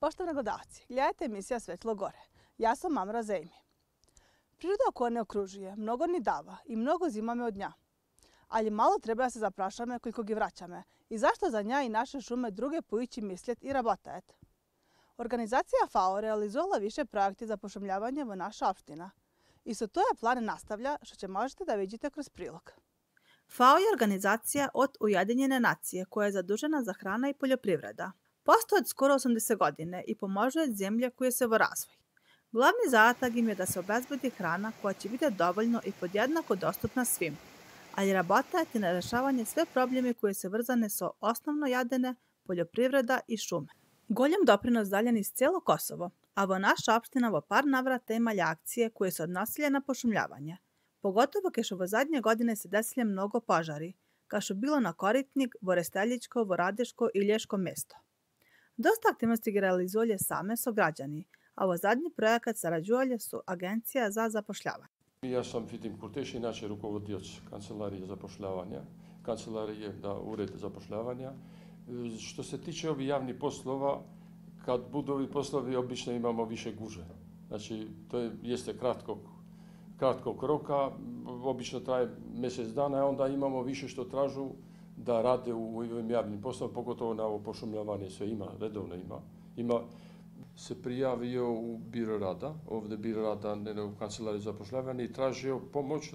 Poštovani gledalci, gledajte emisija Svetlo gore. Ja sam Amra Zejmi. Priroda koja ne okružuje mnogo ni dava i mnogo zimame od nja. Ali malo treba da se zaprašame koliko gi vraćame i zašto za nja i naše šume druge poići misljet i rabotajet. Organizacija FAO realizovala više projekti za pošumljavanje v naša opština. I sa toja plan nastavlja, što će možete da vidite kroz prilog. FAO je organizacija od Ujedinjene nacije koja je zadužena za hrana i poljoprivreda. Postoje od skoro 80 godine i pomožuje zemlje koje se vo razvoj. Glavni zadatak im je da se obezbedi hrana koja će biti dovoljno i podjednako dostupna svim, ali rabotajati na rešavanje sve probleme koje se vrzane sa osnovno jadene, poljoprivreda i šume. Goljem doprinos daljen iz celo Kosovo, a vo naša opština vo par navrata imalja akcije koje se odnosile na pošumljavanje. Pogotovo kešto vo zadnje godine se desile mnogo požari, kao što bilo na Koritnik, vo Resteljičko, vo Radeško i Lješko mesto. Dosta aktivnosti gi realizuje same so građani, a ovo zadnji projekat sarađuje su Agencija za zapošljavanje. Ja sam Fitim Kurteš, inače rukovodioc Kancelarije zapošljavanja, Kancelarije da ured zapošljavanja. Što se tiče ovih javnih poslova, kad budu ovi poslovi, obično imamo više guže. Znači, to jeste kratkog roka, obično traje mjesec dana, a onda imamo više što tražu da rade u ovim javnim poslovima, pogotovo na ovo pošumljavanje sve ima, redovno ima. Se prijavio u biro rada, ovdje biro rada u Kancelariji zapošljavanja i tražio pomoć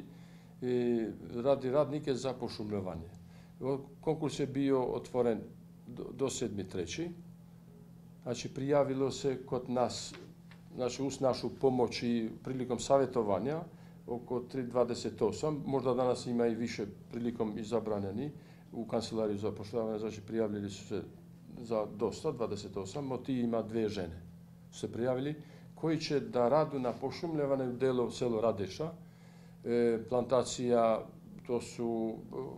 radi radnike za pošumljavanje. Konkurs je bio otvoren do 7.3. Znači, prijavilo se kod nas, znači uz našu pomoć i prilikom savjetovanja, oko 328, možda danas ima i više prilikom izabranjeni u Kancelariju zapošljavanja, znači prijavili su se za dosta, 28, od tih ima 2 žene su se prijavili, koji će da radu na pošumljavanju delu selo Radeša, plantacija, to su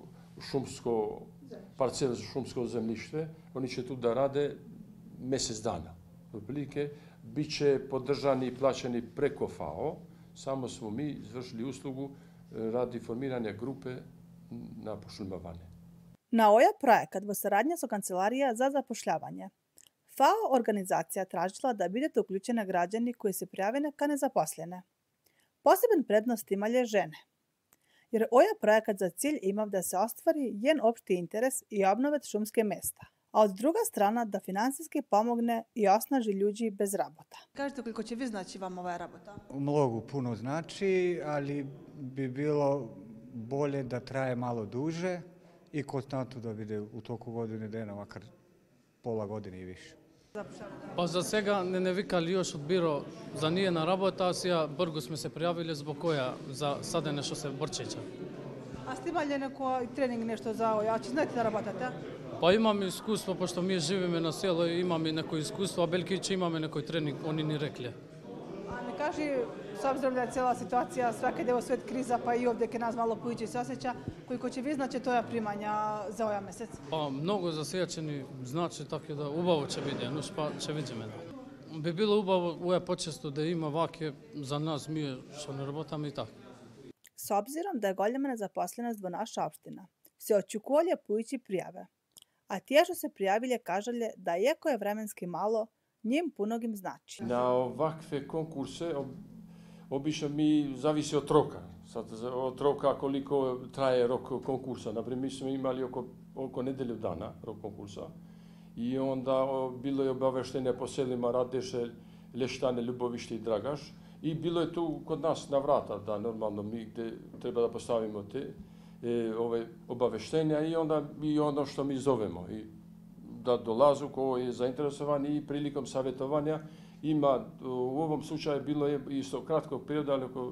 parcele za šumsko zemljište, oni će tu da rade mjesec dana. Otprilike, bit će podržani i plaćeni preko FAO, samo smo mi izvršili uslugu radi formiranja grupe na pošumljavanje. Na ovaj projekat vo saradnja sa Kancelarija za zapošljavanje, FAO organizacija tražila da budete uključene građani koji se prijavene ka nezaposlene. Poseben prednost imalje žene, jer ovaj projekat za cilj ima da se ostvari jen opšti interes i obnovet šumske mesta, a od druga strana da finansijski pomogne i osnaži ljudi bez rabota. Kažete koliko će vi znači vam ova rabota? Mnogo puno znači, ali bi bilo bolje da traje malo duže i konstantno da bude u toku godine dana, makar pola godine i više. Pa za сега не викали još od biro za nijena rabota, a brgo smo se prijavili zbog koja za sada nešto se borčeća. A ste imali neko trening nešto za ovo, a či znate da rabotate? Pa imam iskustvo, pošto mi živimo na selu, imam i neko iskustvo, a Belkić imamo neko trening, oni ni rekli. A ne kaži, s obzirom da je cijela situacija, svake je svet kriza, pa i ovdje ke nas malo pojiče se osjeća, koliko će vi znači toja primanja za ovaj mjesec? Pa mnogo zasjećeni, znači tako da ubavo će vidjeti, no pa će vidjeti mene. Bi bilo ubavo uje počesto da ima vake za nas, mi što ne rabotamo i tako. S obzirom da je goljema nezaposlenost vo naša opština, se očekuje pojići prijave. A tije što se prijavile kažalje da iako je vremenski malo, njim punogim znači. Na ovakve konkurse obično mi zavisi od roka. Od roka koliko traje rok konkursa. Naprimjer, mi smo imali oko nedelju dana rok konkursa. I onda bilo je obaveštenje po selima Radeše, Lještane, Ljubovište i Dragaš. I bilo je tu kod nas na vrata da normalno mi gdje treba da postavimo te ove obaveštenja i onda i ono što mi zovemo. I da dolazu ko je zainteresovan i prilikom savjetovanja ima, u ovom slučaju bilo je isto kratkog perioda, ali oko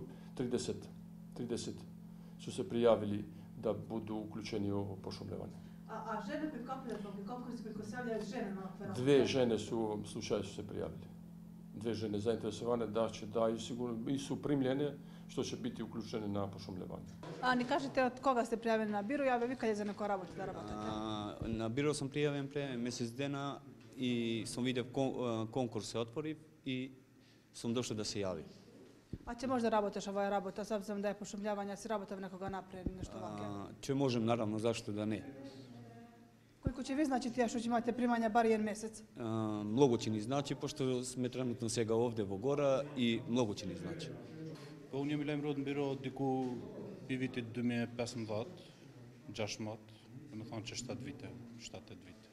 30 su se prijavili da budu uključeni u ovo pošumljavanje. A žene pri konkursu koliko se javljaju žene na okviru? 2 žene su u ovom slučaju su se prijavili. 2 žene zainteresovane da i sigurno i su primljene što će biti uključene na pošumljavanje. A ni kažete od koga ste prijavili na biro, ja vi kad je za neko rabot da rabotate? Na biro sam prijavljen pre mjesec dana i sam vidio konkurs se otvori i sam došao da se javim. A će možda rabotaš ovaj rabota, s obzirom da je pošumljavanje, si rabota nekoga napred, nešto ovakve? Če možem, naravno, zašto da ne. Koliko će vi značiti što imate primanja bar jedan mjesec? Mnogo će ni znači, pošto sme trenutno сега ovdje во Гора и много će ni znači. Unë jam i lajmëruar në biro diku pi vitit 2015, 16, dhe me thonë që 7 vite, 7-8 vite.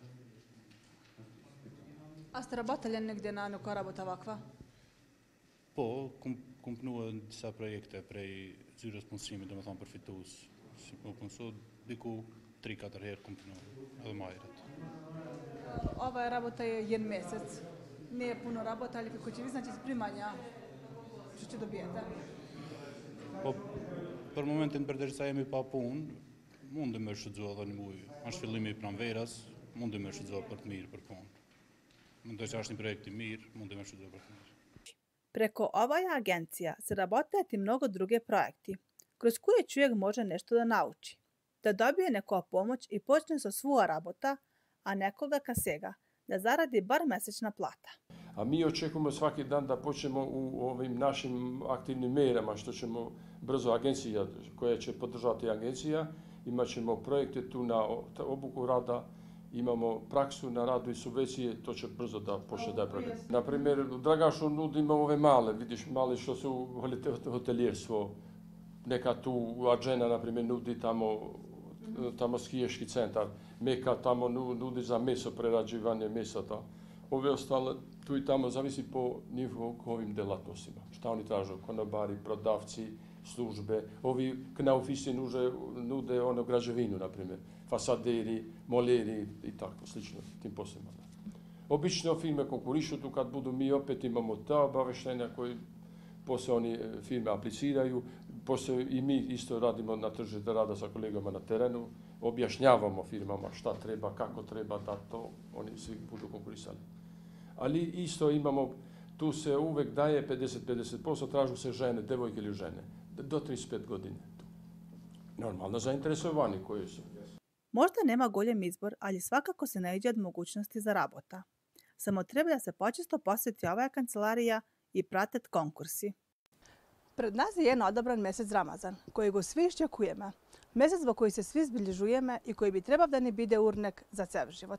A ste работали negdje na neka rabota ovakva? Po, kom punua në disa projekte prej zyrës punësimit, dhe me thonë përfitues. Si po punësu, diku 3-4 herë kom punua, edhe ma herët. Ova rabota je jedan mjesec. Nije puno rabota, ali kako će vi znači primanja, što će dobijete? Po, për momentin përderisa jemi pa punë, mundem me shfrytzuar edhe një muj. Është fillimi I pranverës, mundem me shfrytzuar për të mirë për punë. Mendoj që është një projekt I mirë, mundem me shfrytzuar për të mirë. Preko ova agencija se работят I mnogo druge projekti, kroz koje čovjek može nešto da nauči, da dobije nekoga pomoć I počne sa svoja rabota, a nekoga kasega, da zaradi bar mesečna plata. A mi očekujemo svaki dan da počnemo u ovim našim aktivnim mjerama, što ćemo brzo agencija koja će podržati agencija, imat ćemo projekte tu na obuku rada, imamo praksu na radu I subvencije, to će brzo da počne da je. Naprimjer, u Dragašu nudimo ove male, vidiš male što su hoteljerstvo, neka tu Arđena, naprimjer, nudi tamo skijaški centar, Meka tamo nudi za meso, prerađivanje mesa. Ove ostale, tu I tamo zavisi po nivou ovim delatnostima. Šta oni traže, konobari, prodavci, službe. Ovi knaufisi nude ono građevinu, naprimjer, fasaderi, moleri I tako, slično, tim posebno. Obično firme konkurišu tu kad budu, mi opet imamo ta obaveštenja koji poslije oni firme apliciraju, poslije I mi isto radimo na tržištu rada sa kolegama na terenu, objašnjavamo firmama šta treba, kako treba da to oni svi budu konkurisali. Ali isto imamo, tu se uvek daje 50-50%, tražu se žene, devojke ili žene, do 35 godine. Normalno zainteresovani koji su. Možda nema goljem izbor, ali svakako se ne iđe od mogućnosti za rabota. Samo treba da se počesto posjeti ova kancelarija I pratet konkursi. Pred nas je jedan odabran mjesec Ramazan, koji go svi iščekujeme. Mjesec zbog koji se svi zbližujeme I koji bi trebao da ne bide urnek za cel život.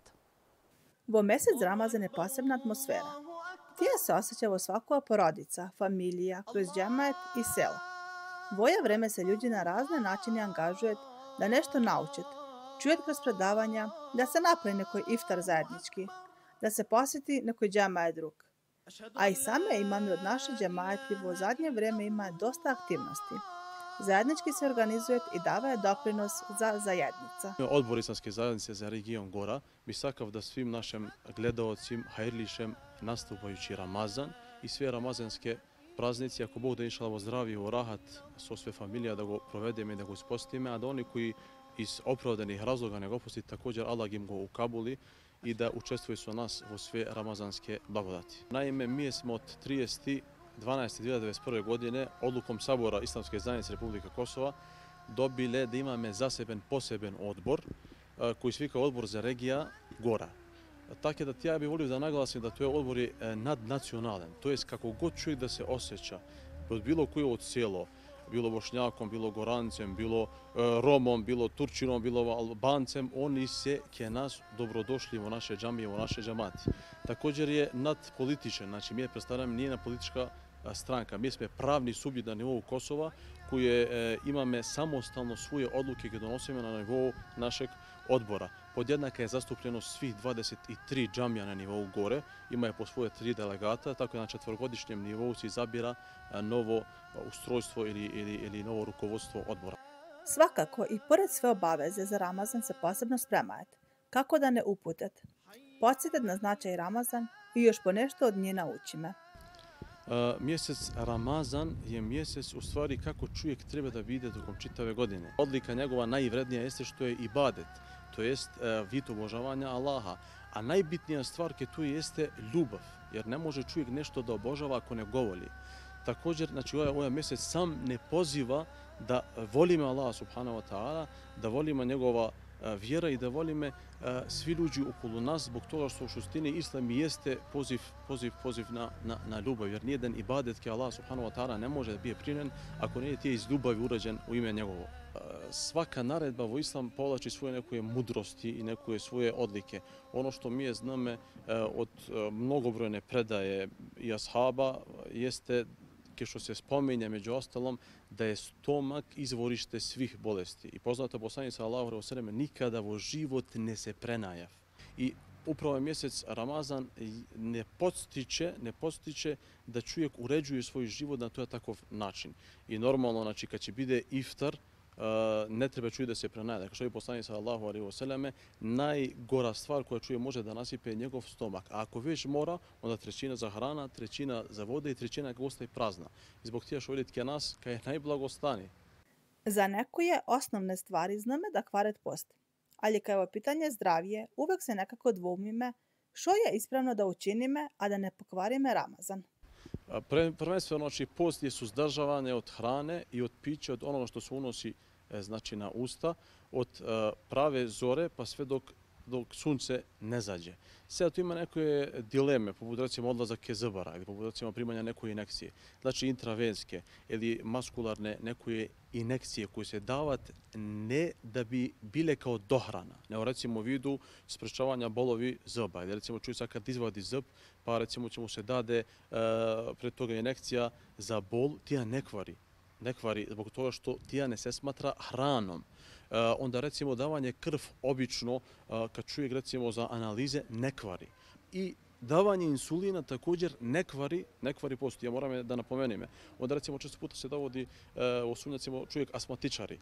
Vo mjesec Ramazan je posebna atmosfera. Tija se osjeća vo svakova porodica, familija, kroz džemajet I sela. Voja vreme se ljudi na razne načine angažuju da nešto naučet, čujet kroz predavanja, da se napravi nekoj iftar zajednički, da se posjeti nekoj džemajet drug. A I same imami od naše džemajeti vo zadnje vreme ima dosta aktivnosti. Zajednički se organizuje I daje doprinos za zajednica. Odbor Islamske zajednice za region Gora bi sakav da svim našim gledaocim, hajrlišem nastupajući Ramazan I sve ramazanske praznici, ako Bog da inšallah zdravi u rahat so sve familija da go provedeme I da go spostime, a da oni koji iz opravdanih razloga ne go posti, također Allah im go ukabuli I da učestvuju su nas u sve ramazanske blagodati. Naime, mi smo od 30.12.2021. godine odlukom Sabora Islamske zajednice Republike Kosova dobile da imame zaseben poseben odbor koji se vika odbor za regija Gora. Tako da ja bih volio da naglasim da to je odbor nadnacionalan, to jest kako god čovjek da se osjeća od bilo koje od selo, bilo Bošnjakom, bilo Gorancem, bilo Romom, bilo Turčinom, bilo Albancem, oni se ke nas dobrodošli u naše džamije, u naše džamati. Također je nadpolitičan, znači mi predstavljamo nije politička stranka, mi smo pravni subjekt na nivou Kosova koji imame samostalno svoje odluke koje donosimo na nivou našeg odbora. Podjednaka je zastupljenost svih 23 džamija na nivou gore, imaju po svoje 3 delegata, tako da na četvorogodišnjem nivou se izabira novo ustrojstvo ili novo rukovodstvo odbora. Svakako I pored sve obaveze za Ramazan se posebno spremajete. Kako da ne uputet? Podsjetet na značaj Ramazan I još po nešto od nje naučime. Mjesec Ramazan je mjesec u stvari kako čovjek treba da vide tokom čitave godine. Odlika njegova najvrednija jeste što je ibadet, to jest vid obožavanja Allaha. A najbitnija stvar ke tu jeste ljubav, jer ne može čovjek nešto da obožava ako ne go voli. Također, znači ovaj mjesec sam ne poziva da volimo Allaha subhanahu wa ta'ala, da volimo njegova vjera I da volime svi ljudi okolo nas zbog toga što u suštini Islam jeste poziv na ljubav, jer nijedan ibadet ke Allah subhanahu wa ta'ala ne može da bije primjen ako nije iz ljubavi urađen u ime njegovo. svaka naredba u islam povlači svoje neke mudrosti i neke svoje odlike. Ono što mi znamo od mnogobrojne predaje i ashaba jeste, kao što se spominje među ostalom, da je stomak izvorište svih bolesti. I poznata poslanik sallallahu alejhi ve sellem nikada vo život ne se prenajav. I upravo je mjesec Ramazan ne podstiče da čovjek uređuje svoj život na to takav način. I normalno, znači, kad će bude iftar, ne treba čovjek da se prenaja. Kao što je poslanik sallallahu alejhi ve selleme, najgora stvar koja čovjek može da nasipe je njegov stomak. A ako već mora, onda trećina za hrana, trećina za vode i trećina ostaje prazna. I zbog tija što vidite nas, kad je najblagostani. Za neko je osnovne stvari zname da kvaret post. Ali kad je ovo pitanje zdravije, uvek se nekako dvoumime što je ispravno da učinime, a da ne pokvarime Ramazan. Prvenstveno, znači, post je suzdržavanje od hrane i od pića, od onoga što se unosi, znači, na usta, od prave zore pa sve dok sunce ne zađe. Sada tu ima neke dileme, poput recimo odlazak ke zubara ili poput recimo primanja neke inekcije, znači intravenske ili maskularne neke inekcije koje se davat ne da bi bile kao dohrana, nego recimo u vidu sprečavanja bolovi zuba. Ili recimo čuje se kad izvadi zub, pa recimo će mu se dade pred toga inekcija za bol, tija ne kvari zbog toga što tija ne se smatra hranom. Onda recimo davanje krv obično, kad čovjek recimo za analize, ne kvari. I davanje insulina također ne kvari post. Ja moram da napomenem. Onda recimo često puta se dovodi u sumnju recimo čovjek astmatičari.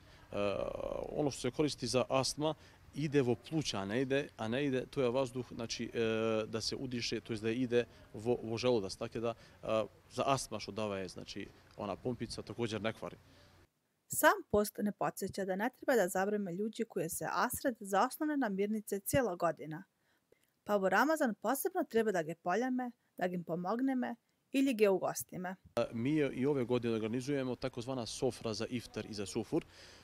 Ono što se koristi za astma ide vo pluća, a ne ide, to je vazduh, znači da se udiše, to je da ide vo želudac. Tako da za astma što dava je, znači ona pumpica također ne kvari. Sam post ne podsjeća da ne treba da zabreme ljudi koji se asred za osnovne namirnice cijela godina. Pa u Ramazan posebno treba da ga poljame, da im pomogneme ili ga ugostime. Mi i ove godine organizujemo takozvana sofra za iftar i za sufur.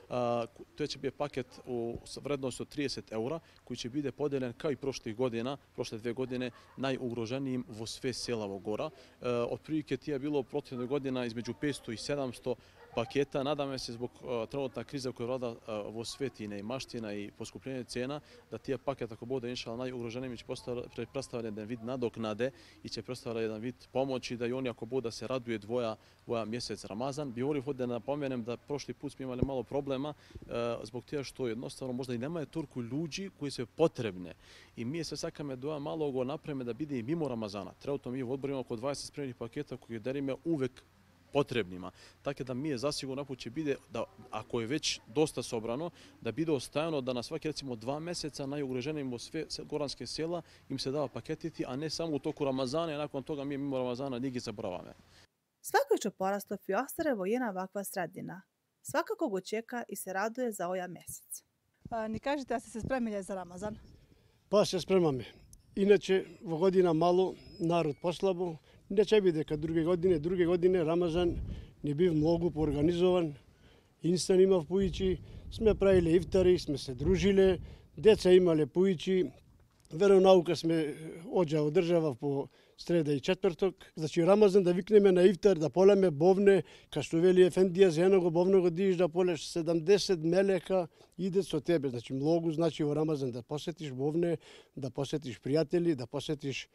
To će biti paket u vrednosti od 30 € koji će biti podeljen kao i prošle 2 godine, najugroženijim vo sve sela vo gora. Otprilike ti je bilo protivne godina između 500 i 700 paketa. Nadam se zbog trenutna kriza koja vlada vo svetine i maština i poskupljenje cena, da tija paket ako bude inšala najugroženijim će predstavljati jedan vid nadoknade i će predstavljati jedan vid pomoći da i oni ako bude se raduje dvoja mjesec Ramazan. Bi volio da napomenem da prošli put smo imali malo problema zbog tega što jednostavno možda i nema toliko ljudi koji su potrebne. I mi se sakame doja malo go napreme da bide i mimo Ramazana. Trenutno mi u odboru imamo oko 20 spremnih paketa koji derime uvek potrebnima. Tako da mi je zasigurno naput će bide da ako je već dosta sobrano, da bide ostajano da na svaki recimo 2 mjeseca najugroženijim u sve goranske sela im se dava paketiti, a ne samo u toku Ramazana, a nakon toga mi mimo Ramazana nigi zaboravame. Svako će porastov i ostarevo jedna ovakva sredina. Svakako go čeka i se raduje za ovaj mjesec. Ni kažete da ste se spremili za Ramazan? Pa se spremame. Inače, v godina malo, narod poslabo, не че биде ка друге години Рамазан не бив многу поорганизован. Инстан имав пујчи, сме правиле ифтари, сме се дружиле, деца имале пујчи, веронаука сме одржавав по среда и четврток. Значи Рамазан да викнеме на ифтар, да полеме бовне, ка што вели Ефендија за едного бовного диш да полеш 70 мелека, иде со тебе. Значи многу значи во Рамазан да посетиш бовне, да посетиш пријатели, да посетиш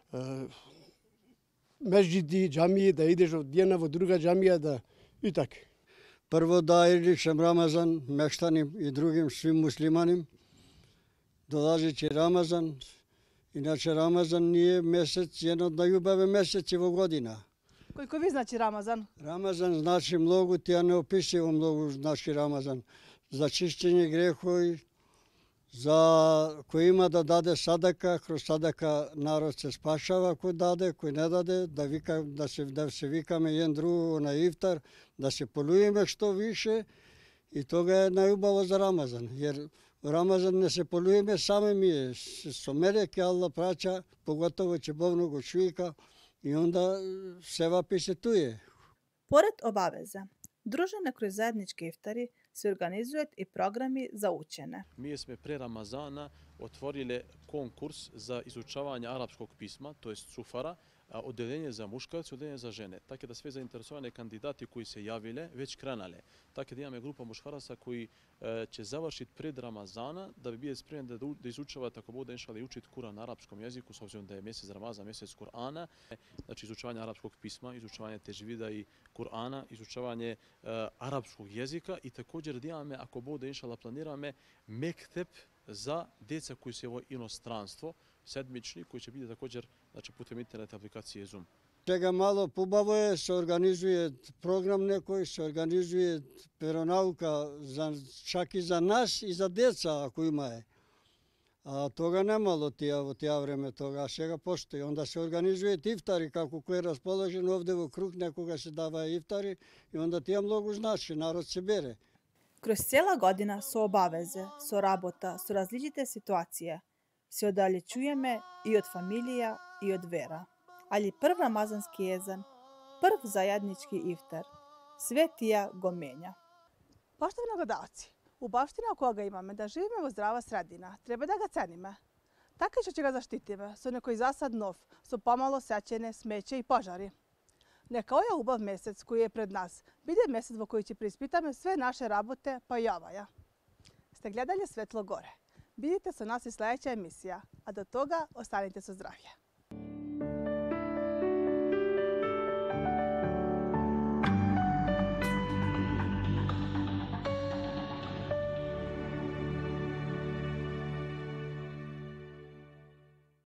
меđidi, džamije, da ideš od jedna v druga džamija, da i tako. Prvo da ilišem Ramazan meštanim i drugim svim muslimanim. Dolazit Ramazan. Inače Ramazan nije mjesec, jedan od najljubave mjeseci u godina. Koliko vi znači Ramazan? Ramazan znači mnogo, tija neopisivo mnogo znači Ramazan. Za čišćenje grehovi, za koji ima da dade sadaka, kroz sadaka narod se spašava, koji dade, koji ne dade, da se vikame jedan drugo na iftar, da se polujeme što više i toga je najljubavo za Ramazan. Jer u Ramazan ne se polujeme same mi, somereke Allah praća, pogotovo će bovnog čovjeka i onda se vapi se tuje. Pored obaveze, družene kroz zajednički iftari se organizuju i programi za učene. Mi smo pre Ramazana otvorili konkurs za izučavanje arapskog pisma, to jest sufara, Oddeljenje za muškarce, oddeljenje za žene. Tako da sve zainteresovane kandidati koji se javile već krenale. Tako da imamo grupa muškaraca koji će završiti pred Ramazana da bi bili spremni da izučavate, ako bude inšala, i učiti Kur'an na arapskom jeziku, s obzirom da je mjesec Ramazan, mjesec Kur'ana. Znači izučavanje arapskog pisma, izučavanje težvida i Kur'ana, izučavanje arapskog jezika i također da imamo, ako bude inšala, planirame mektep za djeca koji se u inostranstvo, sedmični, koji će biti također putem internet aplikacije Zoom. Čega malo pobavo je, se organizuje program nekoj, se organizuje veronauka čak i za nas i za djeca ako ima je. A toga nemalo tija vreme toga, a svega postoji. Onda se organizuje iftari kako ko je raspoložen ovdje u krug nekoga se dava iftari i onda tija mnogo znači, narod se bere. Kroz cijela godina su obaveze, su rabota, su različite situacije. Se oddaljećujeme i od familija i od vera. Ali prv ramazanski jezan, prv zajednički iftar, sve tija go menja. Poštovani gledalci, u baština koga imame da živimo zdrava sredina, treba da ga cenime. Tako što će ga zaštitime, su nekoj zasad nov, su pomalo sećene, smeće i požari. Neka ovaj ubav mesec koji je pred nas, bude mesec u koji će preispitame sve naše rabote, pa i ovaja. Ste gledali Svetlo gore. Vidite se u nas i sljedeća emisija, a do toga ostanite su zdravije.